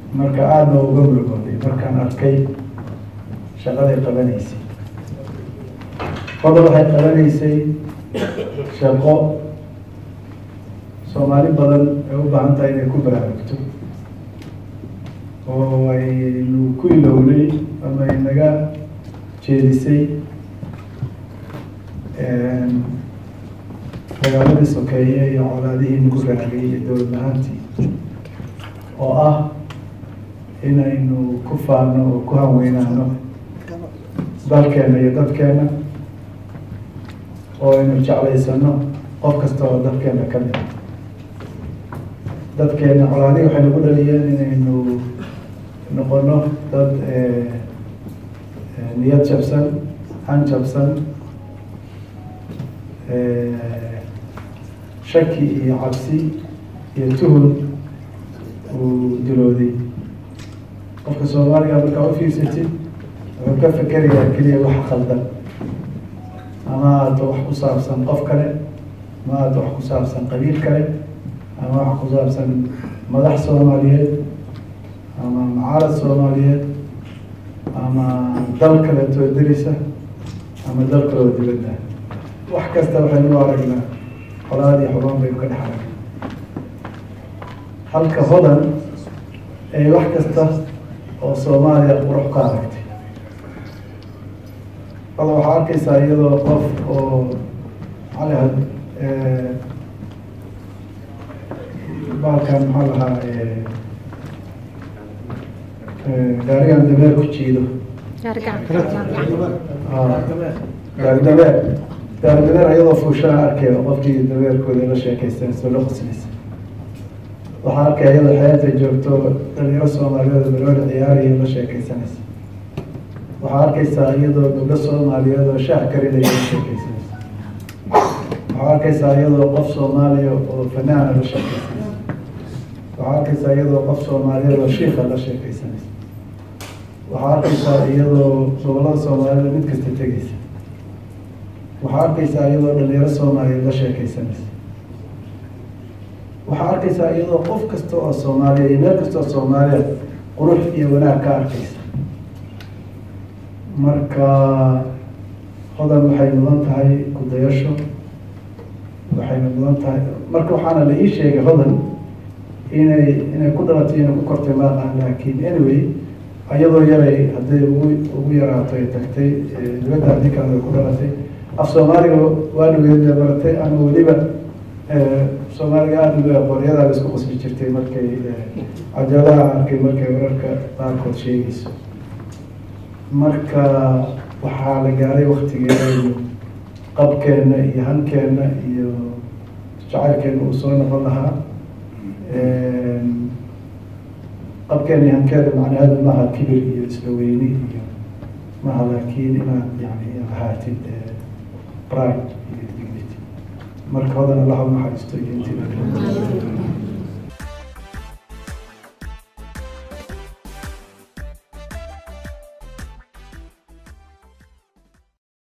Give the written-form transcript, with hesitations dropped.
marka aadna uga murugooday markaan arkay shaqaday qabanaysay. hodan waxay qabanaysay shaqo Soomaali badan ay u baahan tahay inay ku baraarugto oo aynu ku ilowlay ama ay naga jeedisay dagaaladii sokeeye iyo colaadihii nagu raagay iyo dowlad lahaantii oo ah inaynu ku faano oo ku haweynaano dalkeena iyo dadkeena oo aynu jeclaysano qof kasta oo dadkeena ka mid dadkeena colaadihii waxay nagu dhaliyeen inaynu noqono dad niyad jabsan han jabsan shaki iyo cabsi iyo tuhun uu dilooday. qofka Soomaaliga markaa u fiirsatid wuxuu ka fikerayaa keliya wax khaldan ama aad wax ku saabsan qof kale ama aad wax ku saabsan qabiil kale ama wax ku saabsan madax Soomaaliyeed ama mucaarad Soomaaliyeed ama dal kale oo dirisa ama dal kale oo dibadda wax kasta waxaynu aragnaa colaad iyo xuraan bay ka dhaxayaan. halka hodan ay wax kasta oo Soomaaliya qurux ka aragtay. waxaa arkaysaa iyadoo qof oo calahad baalkan maxaa lahaa gaarigan dameer ku jiido gaaridameer iyadoo fuushaa arkay qofkii dameerkooda la sheekaysteen soo la qoslaysa. waxaa arkay iyadoo xeebta joogto dhalinyaro Soomaaliyeed balooni ciyaariyo la sheekaysanaysa. waxaa arkaysaa iyadoo gabdho Soomaaliyeed oo shaah karinaya la sheekaysanaysa. waxaa arkaysaa iyadoo qof Soomaaliya oo fanaana la sheekaysanaysa. waxaa arkaysaa iyadoo qof Soomaaliyeed oo shiikha la sheekaysanaysa. waxaa arkaysaa iyadoo gobolada Soomaalida mid kasta tegaysa. waxaa arkaysaa iyadoo dhalinyaro Soomaaliyeed la sheekaysanaysa. waxaa arkaysaa iyadoo qof kasta oo Soomaaliya iyo meel kasta oo Soomaaliya qurux iyo wanaag ka arkaysa. marka hodan waxay mudan tahay ku dayasho, waxayna mudan tahay marka waxaana la ii sheegay hodan inay ku dhalatay inay ku kortay maaqan, laakiin anyway iyadoo yaray hadday ugu yaraato ay tagtay dibadda haddii kale ay ku dhalatay af Soomaaliga waa dhaweed baratay ama weliba Soomaaliga aada uga qoryadaa isku qosli jirtay markay cajalaha arkay markay wararka qaarkood sheegayso. marka waxaa la gaaray waktigeeda iyo qabkeena iyo hankeena iyo jacaylkeena uu soo noqon lahaa. qabkeena iyo hankeeda macnaheedu maaha kibir iyo isla weyni iyo maaha, laakiin inaad yani ahaatid pride iyo dignity. marka hodan Allah u naxariisto iyo intii